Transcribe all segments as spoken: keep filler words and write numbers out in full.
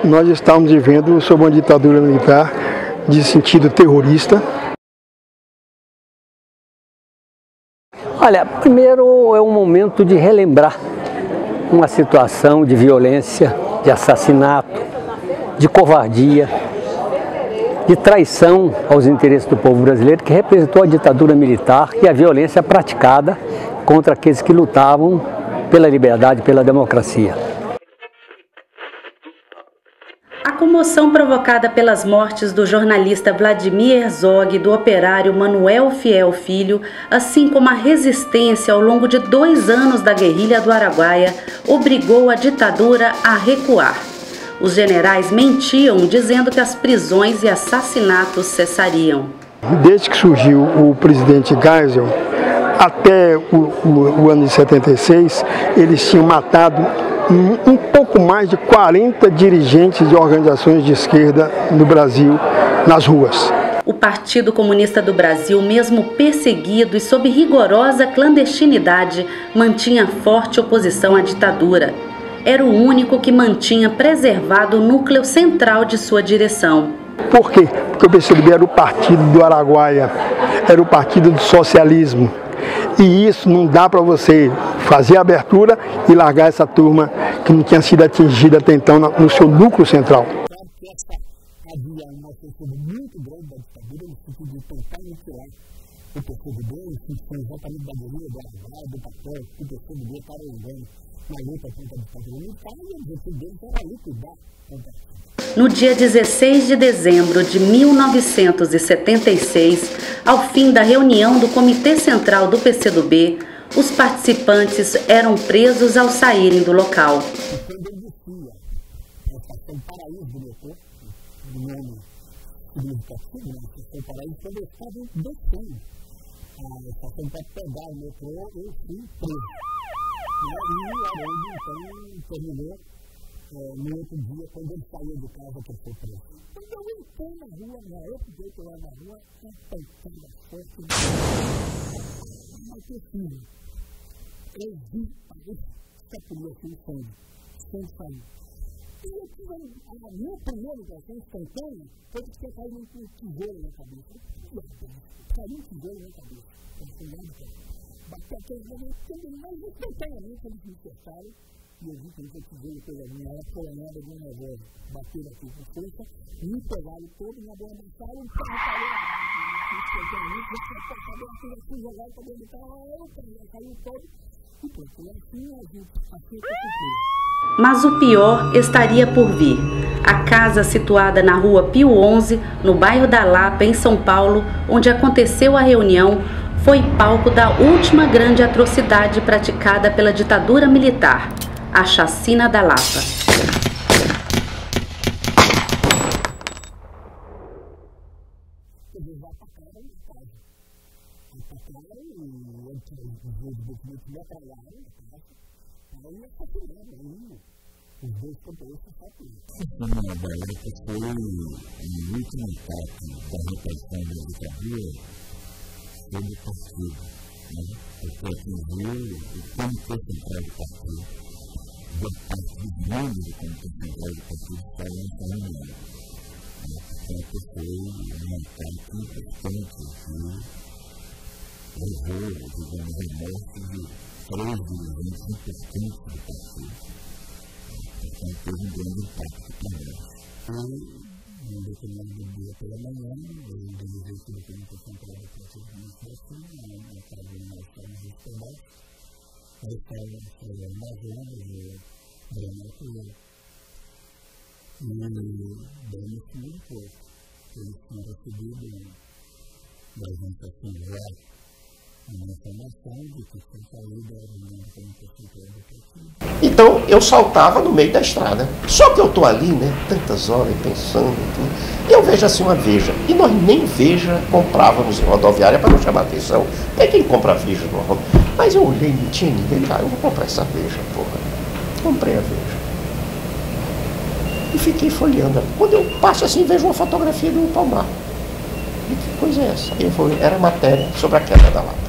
nós estamos vivendo sob uma ditadura militar de sentido terrorista. Olha, primeiro é um momento de relembrar uma situação de violência, de assassinato, de covardia, de traição aos interesses do povo brasileiro, que representou a ditadura militar e a violência praticada contra aqueles que lutavam pela liberdade e pela democracia. A comoção provocada pelas mortes do jornalista Vladimir Herzog e do operário Manuel Fiel Filho, assim como a resistência ao longo de dois anos da guerrilha do Araguaia, obrigou a ditadura a recuar. Os generais mentiam, dizendo que as prisões e assassinatos cessariam. Desde que surgiu o presidente Geisel, até o, o, o ano de setenta e seis, eles tinham matado um, um pouco mais de quarenta dirigentes de organizações de esquerda no Brasil, nas ruas. O Partido Comunista do Brasil, mesmo perseguido e sob rigorosa clandestinidade, mantinha forte oposição à ditadura. Era o único que mantinha preservado o núcleo central de sua direção. Por quê? Porque o P C do B era o partido do Araguaia, era o partido do socialismo. E isso não dá para você fazer a abertura e largar essa turma que não tinha sido atingida até então no seu núcleo central. Havia uma ofensiva muito grande da ditadura no sentido de tentar aniquilar o P C do B, em função exatamente da guerrilha do Araguaia, do papel que o P C do B estava usando na luta contra a ditadura militar, e o objetivo deles era liquidar contra a ditadura. No dia dezesseis de dezembro de mil novecentos e setenta e seis, ao fim da reunião do Comitê Central do P C do B, os participantes eram presos ao saírem do local. E quando eu descia a estação Paraíso do metrô, o nome significativo, né? A estação Paraíso, quando eu estava descendo a estação para pegar o metrô, eu fui preso. E aí o Haroldo, então, terminou é, no outro dia, quando ele saiu de casa, que ele foi preso. Quando eu entrei na rua, na outra jeito lá na rua, uma pancada forte. Mas que filho, eu vi a escapulir assim, sangue, sem sair. E eu tive a minha primeira impressão instantânea, foi que caiu um tesouro na cabeça. Caiu um tesouro na cabeça. Bateu aquele momento, mas instantaneamente eles me acertaram. E eu vi que eles tesouro pela minha apoiada de um revólver. Bateram aqui com força, me pegaram todo, me abordaram, um carro caiu. Instantaneamente, eu tinha passado aquilo assim, jogado para dentro do carro, eu caiu todo. E pronto, e assim a gente aceita o futuro. Mas o pior estaria por vir. A casa situada na rua Pio onze, no bairro da Lapa, em São Paulo, onde aconteceu a reunião, foi palco da última grande atrocidade praticada pela ditadura militar, a Chacina da Lapa. Os dois companheiros são uma baleta foi o último ataque da repressão da ditadura sobre o partido, porque atingiu o Comitê Central do Partido, boa parte dos membros do Comitê Central do Partido estavam nessa reunião. Portanto, foi um ataque importante que levou, digamos, a morte de três dirigentes importantes do partido. Então, teve um grande impacto também. E, em determinado dia pela manhã, eu dirigi tudo que não foi central do Partido Administrativo, na casa onde nós estávamos hospedados. Aí estava o Major, o Breno Arthur, e Breno comunicou que eles tinham recebido da organização já uma informação de que foi saída da reunião do Comitê Central do Partido. Então eu saltava no meio da estrada. Só que eu estou ali, né, tantas horas pensando e tudo. E eu vejo assim uma Veja. E nós nem Veja comprávamos em rodoviária para não chamar atenção. Tem quem compra Veja no rodoviária. Mas eu olhei, não tinha ninguém. Cara, eu vou comprar essa Veja, porra. Comprei a Veja. E fiquei folheando. Quando eu passo assim, vejo uma fotografia do Palmar. E que coisa é essa? Eu falei, era matéria sobre a queda da Lapa.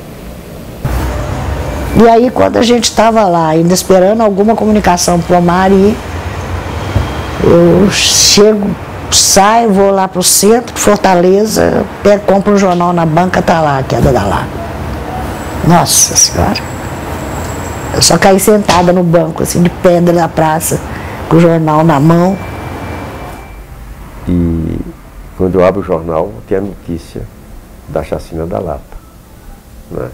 E aí, quando a gente estava lá, ainda esperando alguma comunicação para o Omar ir, Eu chego, saio, vou lá para o centro, Fortaleza, pego, compro um jornal na banca, tá lá, a queda da Lapa. Nossa Senhora! Eu só caí sentada no banco, assim, de pedra na praça, com o jornal na mão. E quando eu abro o jornal, tem a notícia da chacina da Lapa, né?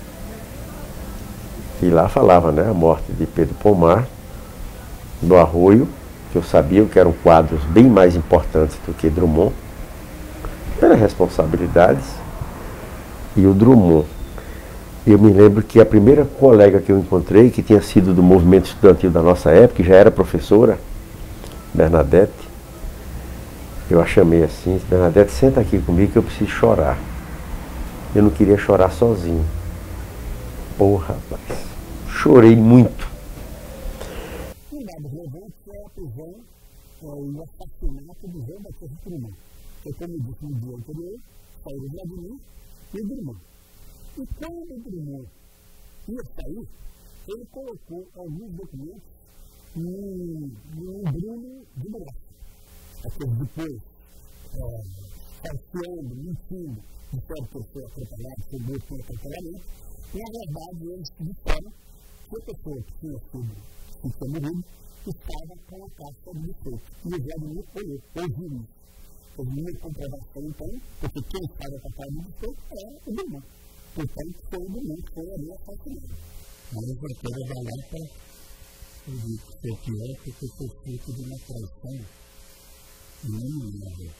E lá falava, né, a morte de Pedro Pomar, do Arroio, que eu sabia que eram quadros bem mais importantes do que Drummond, pelas responsabilidades, e o Drummond. Eu me lembro que a primeira colega que eu encontrei, que tinha sido do movimento estudantil da nossa época, que já era professora, Bernadette, eu a chamei assim, Bernadette, senta aqui comigo que eu preciso chorar. Eu não queria chorar sozinho. Porra, rapaz, chorei muito. Um dado relevante foi a prisão e o assassinato do João Batista Drummond. Eu, como disse no dia anterior, saiu o Vladimir e o Drummond. E quando o Drummond ia sair, ele colocou alguns documentos no embrulho de braço. Aqueles depois, falseando, mentindo, disseram que ele foi atropelado, foi morto pelo atropelamento. Na verdade, eles disseram que a pessoa que tinha sido, que tinha morrido, estava com a casca de defeito. E o Vladimir olhou, ouviu isso. Houve uma comprovação, então, porque quem estava com a casca de defeito era o Drummond. Portanto, foi o Drummond que foi ali assassinado. Mas a coisa da Lapa, eu digo que foi pior porque foi fruto de uma traição inominável.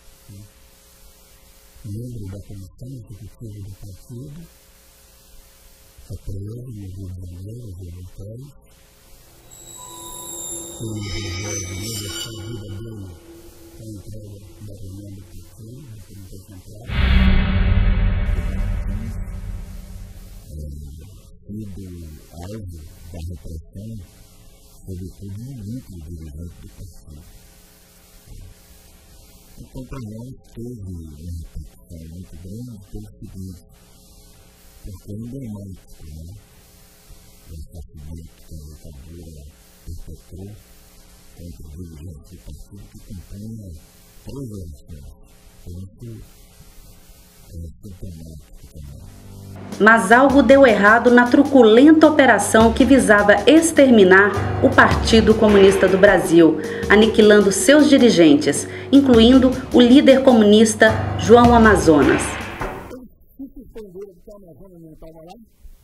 Membro da comissão executiva do partido, apoiado no Rio de Janeiro, os eleitores, o Rogério de Lula, a vida dele, a entrega da reunião do partido, do Comitê Central, sido alvo da repressão, sobretudo no núcleo dirigente do partido. Então, para nós, teve uma repercussão muito grande pelo seguinte, porque é emblemático, né? O assassinato que a ditadura perpetrou contra os dirigentes do partido que compunha três eleições. Por isso, é sintomático também. Mas algo deu errado na truculenta operação que visava exterminar o Partido Comunista do Brasil, aniquilando seus dirigentes, incluindo o líder comunista João Amazonas. Eles se suspenderam porque a Amazonas não estava lá,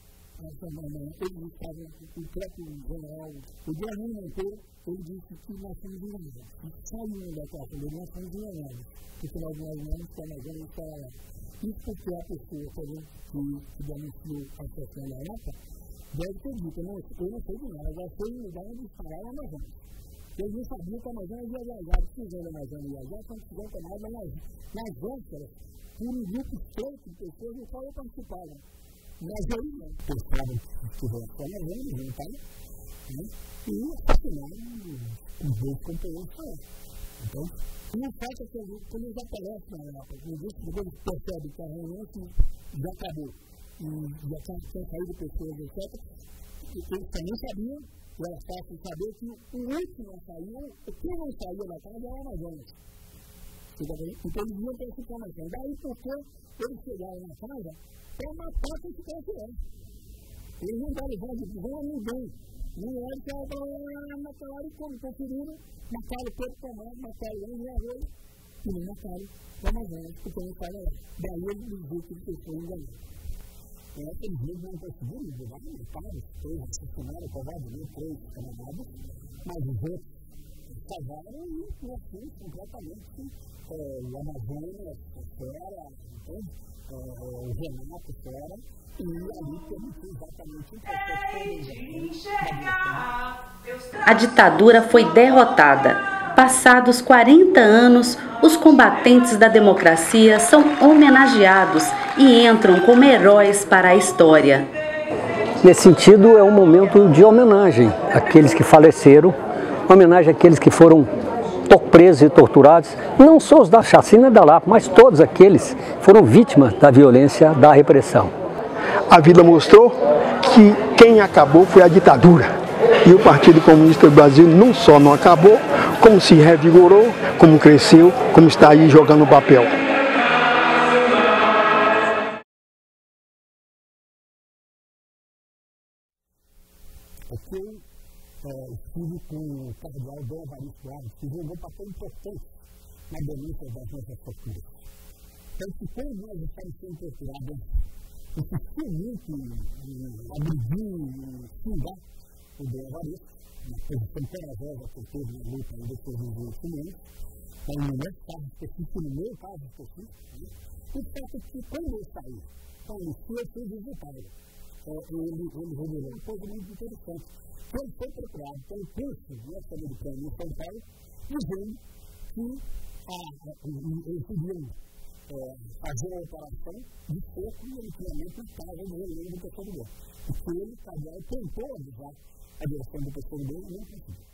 eles estavam, o próprio general, o Guilherme Monteiro, ele disse que nós fomos enganados. E saindo da casa dele, nós fomos enganados, porque nós imaginamos que a Amazonas estava lá. Isso porque a pessoa também que, que denunciou a situação da Europa deve ter dito, eu não, eu não sei de nada, já foi no lugar onde estava a Amazonas. Eles não sabiam que a Amazonas ia viajar, precisando da Amazonas viajar, quando fizeram tomada nas, nas vésperas, por um grupo estreito de pessoas no qual eu participava. Mas aí, não, pensavam que era a Amazonas, não estava, né? E assassinaram os dois companheiros para ela. Então, não falta que quando eles aparecem na Europa, quando eles percebem que a reunião já acabou e já tinha saído pessoas, etcétera, eles também sabiam, e era fácil saber que o último a sair, o que não saía da casa era a Amazonas. Então eles iam ter essa informação. Daí porque eles chegaram na casa para matar quem ficasse lá. Eles não deram voz de prisão a ninguém. Nem era que ela naquela hora e como preferiram matar o corpo tomado, matar o anjo e a rola, e não mataram o Amazonas, porque não estava lá. Daí eles diziam que eles foram enganados. Eles mesmos não conseguiram livrar, mataram três, assassinaram, covardemente três camaradas, mas os outros salvaram e nós fomos completamente o Amazonas fora, o Renato fora, e ali permitiu exatamente o processo. A ditadura foi derrotada. Passados quarenta anos, os combatentes da democracia são homenageados e entram como heróis para a história. Nesse sentido, é um momento de homenagem àqueles que faleceram, homenagem àqueles que foram presos e torturados, não só os da chacina da Lapa, mas todos aqueles que foram vítimas da violência, da repressão. A vida mostrou que quem acabou foi a ditadura. E o Partido Comunista do Brasil não só não acabou, como se revigorou, como cresceu, como está aí jogando papel. Aqui eu estive com o cardeal Dom Evaristo Alves, que jogou um papel importante na denúncia das nossas torturas. Então, que quando nós estamos sendo torturados, insistiu muito em agredir, em xingar o Dom Evaristo, uma posição corajosa que ele teve na luta em defesa dos direitos humanos. Então, no meu caso específico, no meu caso específico, e o fato é que quando eu saí, com a anistia, eu fui visitado. Ele, ele revelou uma coisa muito interessante. Ele foi procurado pelo curso norte-americano em São Paulo, dizendo que eles podiam é, fazer uma operação de cerco e ultimamente estava no relógio do P C do B. Porque ele, cardeal, tentou avisar a direção do P C do B e não conseguiu.